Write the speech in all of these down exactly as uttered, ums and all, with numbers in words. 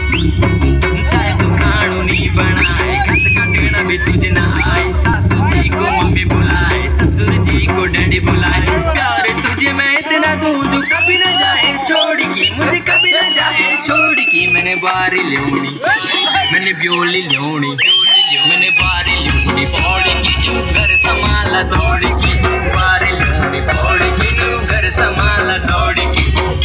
चाहे तू खाणू नहीं बनाए, घास काटना भी तुझे ना आए, सासू जी को मम्मी बुलाए, ससुर जी को डैडी बुलाए, प्यार तुझे मैं इतना दूं जो कभी न जाए छोड़ की, मुझे कभी न जाए छोड़ की। मैंने बारी ल्योनी, मैंने ब्योली ल्योनी, मैंने बारी ल्योनी पौड़ी की, जो घर संभाला दौड़ी की, बारी ल्योनी पौड़ी की, जो घर संभाला दौड़ी की।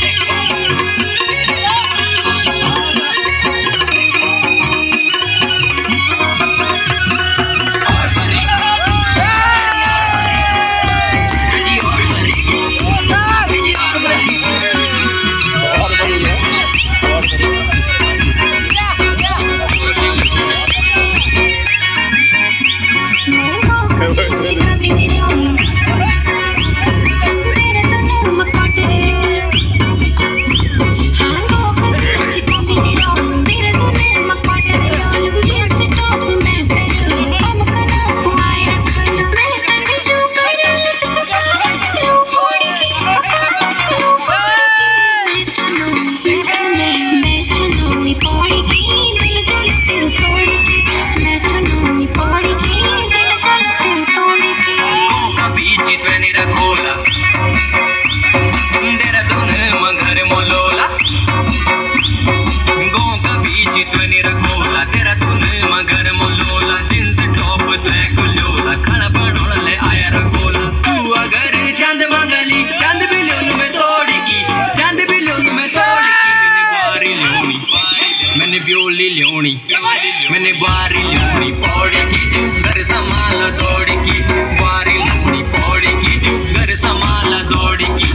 मैंने बारी ल्योनी पौड़ी की, जो घर संभाला दौड़ी की, बारी ल्योनी पौड़ी की, जो घर संभाला दौड़ी की।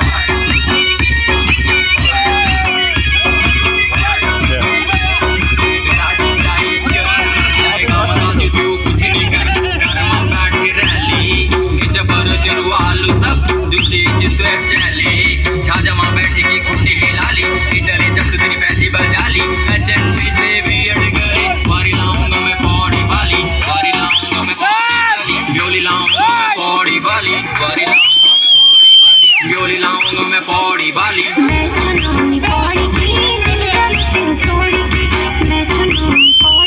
तू कुछ नहीं कर, घर में बैठ के रह ली, खिचपर जरू आलू सब जो चीज तो चले, छाजा माँ बैठी की कुट्टी हिला ली, डरे जब तेरी बैठी बजा ली, चंडी से भी अड़ गए, बारी लाऊंगा मैं पौड़ी वाली, बारी लाऊंगा मैं पौड़ी वाली, ब्योली लाऊंगा मैं पौड़ी वाली, बारी लाऊंगा मैं पौड़ी वाली, ब्योली लाऊंगा मैं पौड़ी वाली। मैं चुनूंगी पौड़ी की, दिल जाने तेरे तोड़ी की, मैं चुनूंगी पौड़ी